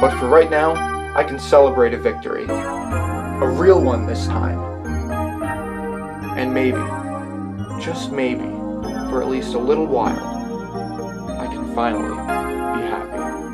But for right now, I can celebrate a victory. A real one this time. And maybe, just maybe, for at least a little while, I can finally be happy.